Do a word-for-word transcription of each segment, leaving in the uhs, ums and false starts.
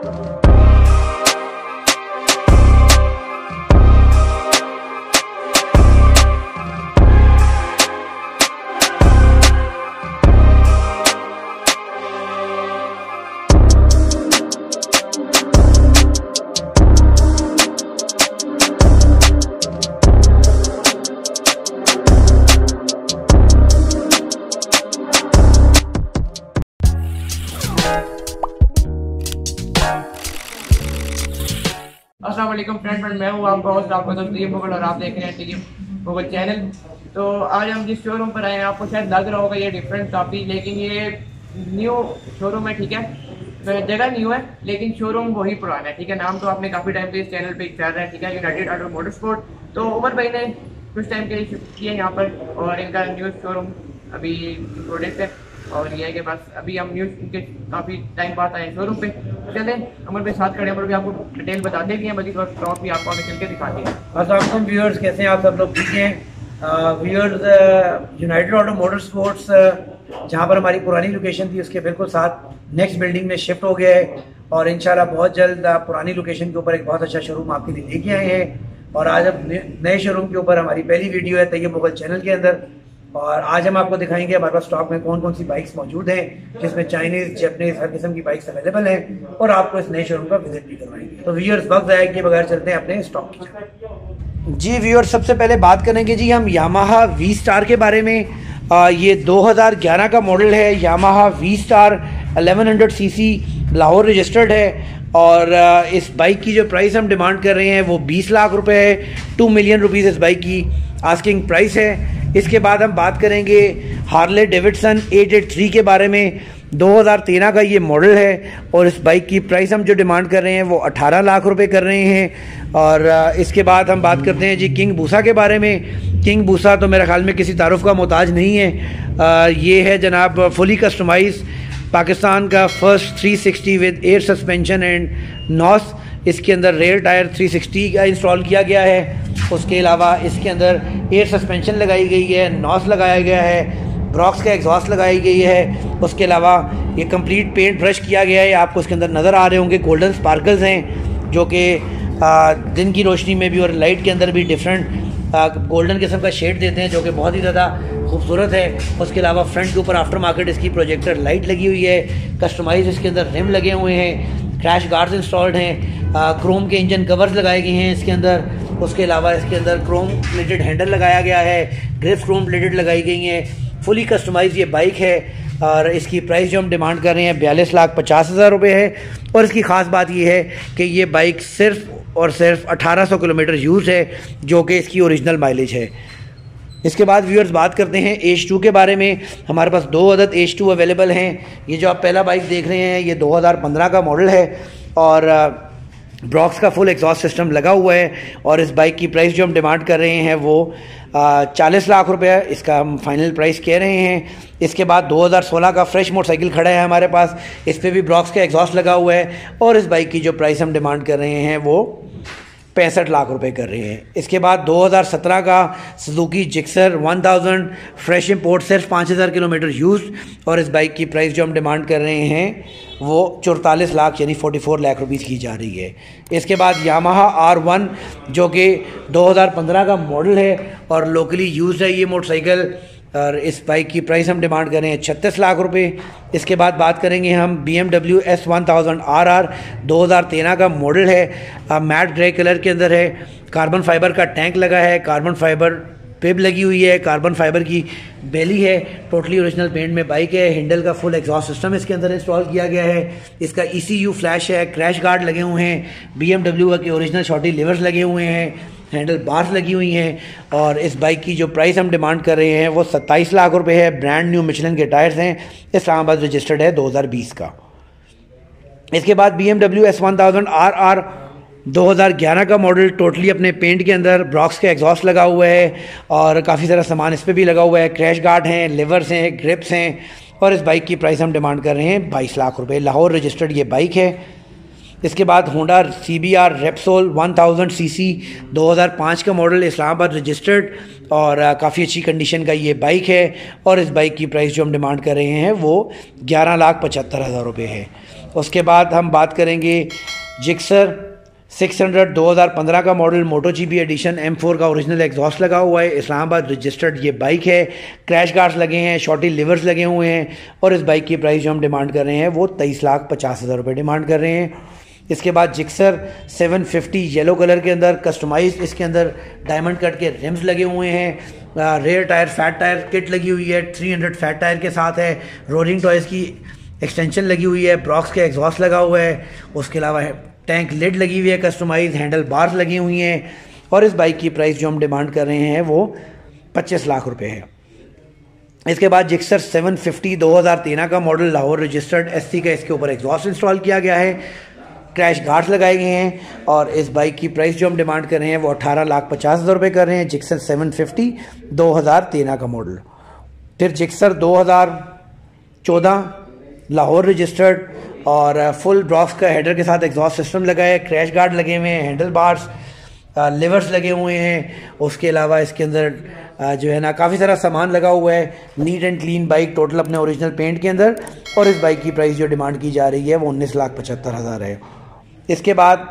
अस्सलाम वालेकुम friend friend मैं हूँ आपका होस्ट आपका दोस्त तैयब मुगल और आप देख रहे हैं तैयब मुगल चैनल। तो आज हम जिस शोरूम पर आए हैं आपको शायद लग रहा होगा ये डिफरेंट काफ़ी, लेकिन ये न्यू शोरूम है, ठीक है। तो जगह न्यू है लेकिन शोरूम वही पुराना है, ठीक है। नाम तो आपने काफ़ी टाइम से इस चैनल पे चल रहा है, ठीक है, यूनाइटेड ऑटो मोटरस्पोर्ट। तो उमर भाई ने कुछ टाइम के लिए शिफ्ट किया यहाँ पर और इनका न्यू शोरूम अभी प्रोडक्ट है और ये है कि बस अभी हम न्यूज़ के काफ़ी टाइम बाद आए शोरूम पे। चले अमर भाई साथ खड़े, अमर भी आपको डिटेल बता देंगे, बल्कि स्टॉक भी आपको आगे चल के दिखाते हैं। अस्सलाम व्यूअर्स, कैसे हैं आप सब लोग? ठीक हैं व्यूअर्स। यूनाइटेड ऑटो मोटरस्पोर्ट्स जहाँ पर हमारी पुरानी लोकेशन थी उसके बिल्कुल साथ नेक्स्ट बिल्डिंग में शिफ्ट हो गया है और इंशाल्लाह बहुत जल्द पुरानी लोकेशन के ऊपर एक बहुत अच्छा शोरूम आपके लिए लेके आए हैं। और आज अब नए शोरूम के ऊपर हमारी पहली वीडियो है तैयब मुगल चैनल के अंदर, और आज हम आपको दिखाएंगे हमारे पास स्टॉक में कौन कौन सी बाइक्स मौजूद हैं, जिसमें चाइनीज जापानीज हर किस्म की बाइक्स अवेलेबल हैं, और आपको इस नए शोरूम का विजिट भी करवाएंगे। तो व्यूअर्स वक्त आए कि बगैर चलते हैं अपने स्टॉक की तरफ। जी व्यूअर्स, सबसे पहले बात करेंगे जी हम यामाहा वी स्टार के बारे में। आ, ये दो हज़ार ग्यारह का मॉडल है, Yamaha V Star eleven hundred C C, Lahore registered है। और आ, इस बाइक की जो प्राइस हम डिमांड कर रहे हैं वो बीस लाख रुपए है। टू मिलियन रुपीज़ इस बाइक की आस्किंग प्राइस है। इसके बाद हम बात करेंगे Harley Davidson eight eight three के बारे में। दो हज़ार तेरह का ये मॉडल है और इस बाइक की प्राइस हम जो डिमांड कर रहे हैं वो अठारह लाख रुपए कर रहे हैं। और इसके बाद हम बात करते हैं जी किंग बूसा के बारे में। किंग बूसा तो मेरे ख्याल में किसी तारुफ का मोहताज नहीं है। ये है जनाब फुली कस्टमाइज पाकिस्तान का first three sixty with air suspension and NOS. इसके अंदर रेयर टायर थ्री सिक्सटी का इंस्टॉल किया गया है। उसके अलावा इसके अंदर एयर सस्पेंशन लगाई गई है, नॉस लगाया गया है, ब्रॉक्स का एग्जॉस्ट लगाई गई है। उसके अलावा ये कंप्लीट पेंट ब्रश किया गया है, आपको इसके अंदर नज़र आ रहे होंगे गोल्डन स्पार्कल्स हैं जो कि दिन की रोशनी में भी और लाइट के अंदर भी डिफरेंट गोल्डन किस्म का शेड देते हैं जो कि बहुत ही ज़्यादा खूबसूरत है। उसके अलावा फ्रंट के ऊपर आफ्टर मार्केट इसकी प्रोजेक्टर लाइट लगी हुई है, कस्टमाइज इसके अंदर रिम लगे हुए हैं, क्रैश गार्ड्स इंस्टॉल्ड हैं, क्रोम के इंजन कवर्स लगाए गए हैं इसके अंदर। उसके अलावा इसके अंदर क्रोम प्लेटेड हैंडल लगाया गया है, ग्रिप्स क्रोम प्लेटेड लगाई गई हैं। फुली कस्टमाइज ये बाइक है और इसकी प्राइस जो हम डिमांड कर रहे हैं बयालीस लाख पचास हज़ार रुपये है। और इसकी ख़ास बात ये है कि ये बाइक सिर्फ और सिर्फ अठारह सौ किलोमीटर यूज़ है जो कि इसकी ओरिजिनल माइलेज है। इसके बाद व्यूअर्स बात करते हैं एच टू के बारे में। हमारे पास दो अदद एच टू अवेलेबल हैं। ये जो आप पहला बाइक देख रहे हैं ये दो हज़ार पंद्रह का मॉडल है और ब्रॉक्स का फुल एग्जॉस्ट सिस्टम लगा हुआ है। और इस बाइक की प्राइस जो हम डिमांड कर रहे हैं वो चालीस लाख रुपए इसका हम फाइनल प्राइस कह रहे हैं। इसके बाद दो हज़ार सोलह का फ्रेश मोटरसाइकिल खड़ा है हमारे पास, इस पर भी ब्रॉक्स का एग्जॉस्ट लगा हुआ है और इस बाइक की जो प्राइस हम डिमांड कर रहे हैं वो पैंसठ लाख रुपए कर रहे हैं। इसके बाद दो हज़ार सत्रह का Suzuki Gixxer one thousand fresh import, सिर्फ पाँच हज़ार किलोमीटर यूज़, और इस बाइक की प्राइस जो हम डिमांड कर रहे हैं वो चौतालीस लाख यानी चौवालीस लाख रुपीस की जा रही है। इसके बाद यामाहा आर वन जो कि दो हज़ार पंद्रह का मॉडल है और लोकली यूज़ है ये मोटरसाइकिल, और इस बाइक की प्राइस हम डिमांड करें छत्तीस लाख रुपए। इसके बाद बात करेंगे हम B M W S one thousand R R, दो हज़ार तेरह का मॉडल है, मैट ग्रे कलर के अंदर है, कार्बन फाइबर का टैंक लगा है, कार्बन फाइबर पिब लगी हुई है, कार्बन फाइबर की बेली है, टोटली ओरिजिनल पेंट में बाइक है। हैंडल का फुल एग्जॉस्ट सिस्टम इसके अंदर इंस्टॉल किया गया है। इसका ई सी यू फ्लैश है, क्रैश गार्ड लगे हुए हैं, बी एम डब्ल्यू के ओरिजिनल शॉर्टी लिवर्स लगे हुए हैं, हैंडल बार्स लगी हुई हैं। और इस बाइक की जो प्राइस हम डिमांड कर रहे हैं वो सत्ताईस लाख रुपए है। ब्रांड न्यू मिशेलिन के टायर्स हैं, इस्लामाबाद रजिस्टर्ड है दो हज़ार बीस का। इसके बाद B M W S one thousand R R दो हज़ार ग्यारह का मॉडल, टोटली अपने पेंट के अंदर ब्रॉक्स का एग्जॉस्ट लगा हुआ है और काफ़ी सारा सामान इस पर भी लगा हुआ है, क्रैश गार्ड हैं, लिवर्स हैं, ग्रिप्स हैं। और इस बाइक की प्राइस हम डिमांड कर रहे हैं बाईस लाख रुपए। लाहौर रजिस्टर्ड ये बाइक है। इसके बाद Honda C B R Repsol one thousand C C, दो हज़ार पाँच का मॉडल, इस्लामाबाद रजिस्टर्ड और काफ़ी अच्छी कंडीशन का ये बाइक है। और इस बाइक की प्राइस जो हम डिमांड कर रहे हैं वो ग्यारह लाख पचहत्तर हज़ार रुपये है। उसके बाद हम बात करेंगे जिक्सर सिक्स हंड्रेड दो हज़ार पंद्रह का model, Moto G P edition, M four का ओरिजिनल एग्जॉस्ट लगा हुआ है, इस्लामाबाद रजिस्टर्ड ये बाइक है, क्रैश गार्ड्स लगे हैं, शॉर्टी लिवर्स लगे हुए हैं और इस बाइक की प्राइस जो हम डिमांड कर रहे हैं वो तेईस लाख पचास हज़ार रुपये डिमांड कर रहे हैं। इसके बाद Gixxer seven fifty yellow colour के अंदर कस्टमाइज, इसके अंदर डायमंड कट के रिम्स लगे हुए हैं, rear tyre fat tyre kit लगी हुई है, थ्री हंड्रेड फैट टायर के साथ है, रोलिंग टॉयज़ की एक्सटेंशन लगी हुई है, ब्रॉक्स के एग्जॉस्ट लगा हुआ है, उसके अलावा टैंक लिड लगी हुई है, कस्टमाइज हैंडल बार्स लगी हुई हैं और इस बाइक की प्राइस जो हम डिमांड कर रहे हैं वो पच्चीस लाख रुपए है। इसके बाद जिक्सर सेवन फिफ्टी दो हज़ार तेरह का मॉडल, लाहौर रजिस्टर्ड, एससी का इसके ऊपर एग्जॉस्ट इंस्टॉल किया गया है, क्रैश गार्ड्स लगाए गए हैं और इस बाइक की प्राइस जो हम डिमांड कर रहे हैं वो अठारह लाख पचास हज़ार रुपये कर रहे हैं। जिक्सर सेवन फिफ्टी दो हज़ार तेरह का मॉडल। फिर जिक्सर दो हज़ार चौदह लाहौर रजिस्टर्ड और फुल ब्रॉक्स का हेडर के साथ एग्जॉस्ट सिस्टम लगा है, क्रैश गार्ड लगे हुए हैं, हैंडल बार्स, लिवर्स लगे हुए हैं, उसके अलावा इसके अंदर जो है ना काफ़ी सारा सामान लगा हुआ है, neat and clean bike total अपने ओरिजिनल पेंट के अंदर और इस बाइक की प्राइस जो डिमांड की जा रही है वो उन्नीस लाख पचहत्तर हज़ार है। इसके बाद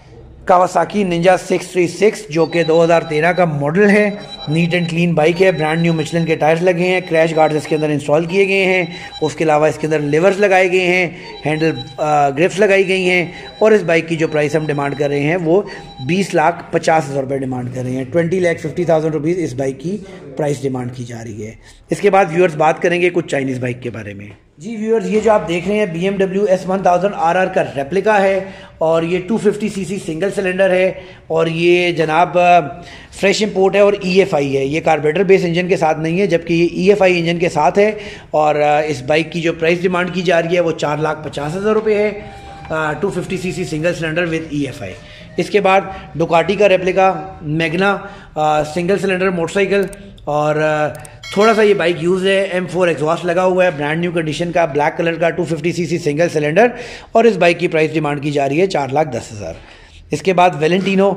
Kawasaki Ninja six three six जो कि दो हज़ार तेरह का मॉडल है, नीट एंड क्लीन बाइक है, ब्रांड न्यू मिचलिन के टायर्स लगे हैं, क्रैश गार्ड्स इसके अंदर इंस्टॉल किए गए हैं, उसके अलावा इसके अंदर लिवर्स लगाए गए हैं, हैंडल ग्रिप्स लगाई गई हैं और इस बाइक की जो प्राइस हम डिमांड कर रहे हैं वो बीस लाख पचास हज़ार रुपये डिमांड कर रहे हैं। Twenty lakh fifty thousand rupees इस बाइक की प्राइस डिमांड की जा रही है। इसके बाद व्यूअर्स बात करेंगे कुछ चाइनीज़ बाइक के बारे में। जी व्यूअर्स, ये जो आप देख रहे हैं B M W S one thousand R R का रेप्लिका है और ये two fifty C C single cylinder है और ये जनाब फ्रेश इंपोर्ट है और ई एफ आई है। ये कार्बोरेटर बेस इंजन के साथ नहीं है जबकि ये ई एफ आई इंजन के साथ है और इस बाइक की जो प्राइस डिमांड की जा रही है वो चार लाख पचास हज़ार रुपये है, two fifty C C single cylinder with E F I. इसके बाद डुकाटी का replica Magna single cylinder motorcycle और थोड़ा सा ये बाइक यूज़ है, एम फोर एग्जॉस्ट लगा हुआ है, ब्रांड न्यू कंडीशन का ब्लैक कलर का two fifty C C single cylinder और इस बाइक की प्राइस डिमांड की जा रही है चार लाख दस हज़ार। इसके बाद Valentino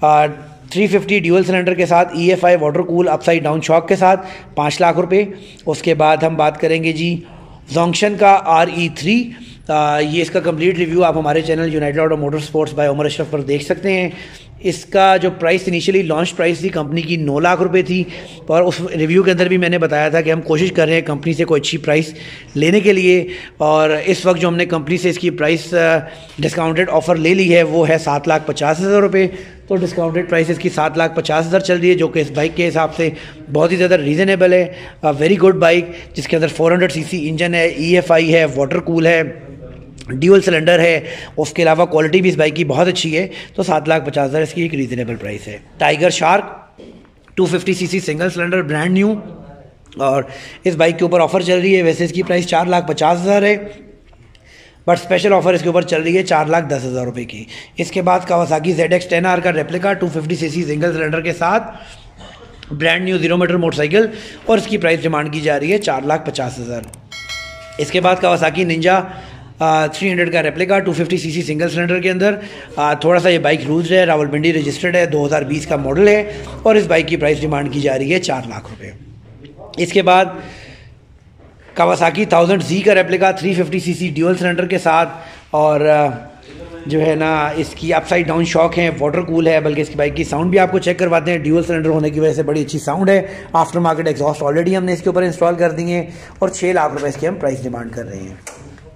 three fifty dual cylinder के साथ E F I water cool upside down shock के साथ पाँच लाख रुपए। उसके बाद हम बात करेंगे जी जोंगशन का आर ई थ्री, ये इसका कंप्लीट रिव्यू आप हमारे channel United Auto Motor Sports by Umar Ashraf पर देख सकते हैं। इसका जो प्राइस इनिशियली लॉन्च प्राइस थी कंपनी की नौ लाख रुपए थी और उस रिव्यू के अंदर भी मैंने बताया था कि हम कोशिश कर रहे हैं कंपनी से कोई अच्छी प्राइस लेने के लिए और इस वक्त जो हमने कंपनी से इसकी प्राइस डिस्काउंटेड ऑफ़र ले ली है वो है सात लाख पचास हज़ार रुपये। तो डिस्काउंटेड प्राइस इसकी सात लाख पचास हज़ार चल रही है जो कि इस बाइक के हिसाब से बहुत ही ज़्यादा रीज़नेबल है। वेरी गुड बाइक जिसके अंदर four hundred C C engine है, ई एफ आई है, वाटर कूल है, ड्यूअल सिलेंडर है, उसके अलावा क्वालिटी भी इस बाइक की बहुत अच्छी है। तो सात लाख पचास हज़ार इसकी एक रीज़नेबल प्राइस है। Tiger Shark two fifty C C single cylinder brand new और इस बाइक के ऊपर ऑफ़र चल रही है। वैसे इसकी प्राइस चार लाख पचास हज़ार है बट स्पेशल ऑफर इसके ऊपर चल रही है चार लाख दस हज़ार रुपये की। इसके बाद Kawasaki Z X ten R का replica two fifty C C single cylinder के साथ brand new zero metre motorcycle और इसकी प्राइस डिमांड की जा रही है चार लाख पचास हज़ार। इसके बाद कावासाकी निंजा थ्री हंड्रेड का replica two fifty C C single cylinder के अंदर आ, थोड़ा सा ये बाइक यूज्ड है, रावलपिंडी रजिस्टर्ड है, दो हज़ार बीस का मॉडल है और इस बाइक की प्राइस डिमांड की जा रही है चार लाख रुपए। इसके बाद कावासाकी थाउजेंड जी का replica three fifty C C dual cylinder के साथ और जो है ना इसकी अपसाइड डाउन शॉक है, वाटर कूल है, बल्कि इसकी बाइक की साउंड भी आपको चेक करवाते हैं। ड्यूअल सिलेंडर होने की वजह से बड़ी अच्छी साउंड है। आफ्टर मार्केट एग्जॉस्ट ऑलरेडी हमने इसके ऊपर इंस्टॉल कर दिए हैं और छः लाख रुपये इसकी हम प्राइस डिमांड कर रहे हैं।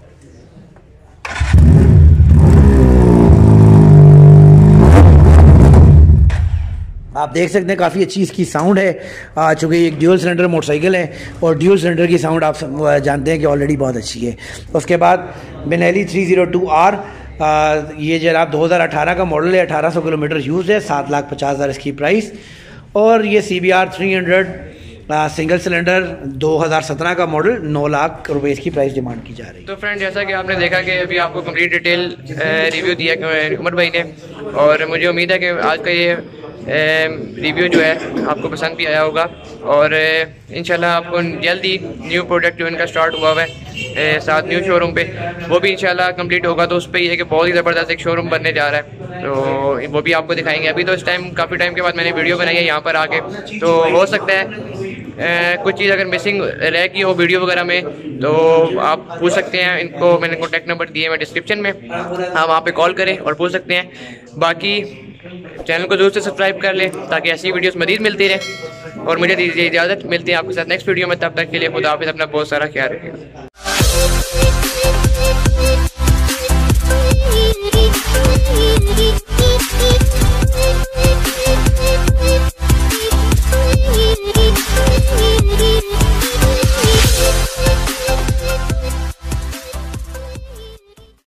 आप देख सकते हैं काफ़ी अच्छी इसकी साउंड है चूँकि एक ड्यूअल सिलेंडर मोटरसाइकिल है और ड्यूअल सिलेंडर की साउंड आप जानते हैं कि ऑलरेडी बहुत अच्छी है। उसके बाद Benelli three zero two R, ये जनाब दो हज़ार अठारह का मॉडल है, अठारह सौ किलोमीटर यूज़ है, सात लाख पचास हज़ार इसकी प्राइस। और ये C B R three hundred single cylinder दो हज़ार सत्रह का मॉडल, नौ लाख रुपए इसकी प्राइस डिमांड की जा रही है। तो फ्रेंड जैसा कि आपने देखा कि अभी आपको कंप्लीट डिटेल रिव्यू दिया उमर भाई ने और मुझे उम्मीद है कि आज का ये रिव्यू जो है आपको पसंद भी आया होगा और इंशाल्लाह आपको जल्दी न्यू प्रोडक्ट जो इनका स्टार्ट हुआ हुआ है साथ न्यू शोरूम पे वो भी इंशाल्लाह कंप्लीट होगा तो उस पर ये है कि बहुत ही ज़बरदस्त एक शोरूम बनने जा रहा है तो वो भी आपको दिखाएंगे। अभी तो इस टाइम काफ़ी टाइम के बाद मैंने वीडियो बनाई है यहाँ पर आके, तो हो सकता है कुछ चीज़ अगर मिसिंग रह गई हो वीडियो वगैरह में तो आप पूछ सकते हैं। इनको मैंने कॉन्टैक्ट नंबर दिए हैं डिस्क्रिप्शन में, आप वहाँ पे कॉल करें और पूछ सकते हैं। बाकी चैनल को जरूर से सब्सक्राइब कर लें ताकि ऐसी वीडियोस मज़ीद मिलती रहे। और मुझे दीजिए इजाज़त, मिलते हैं आपके साथ नेक्स्ट वीडियो में। तब तक के लिए खुदा हाफिज़, अपना बहुत सारा ख्याल रखिए।